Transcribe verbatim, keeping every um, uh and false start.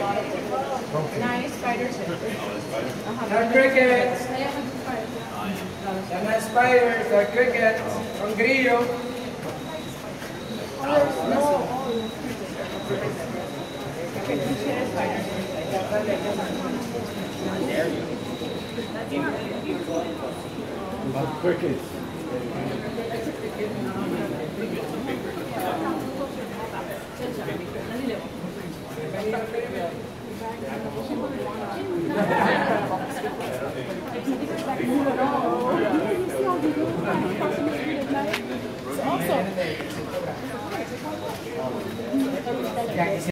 Nice spiders. The crickets. The spiders, the crickets, con grillo. About crickets.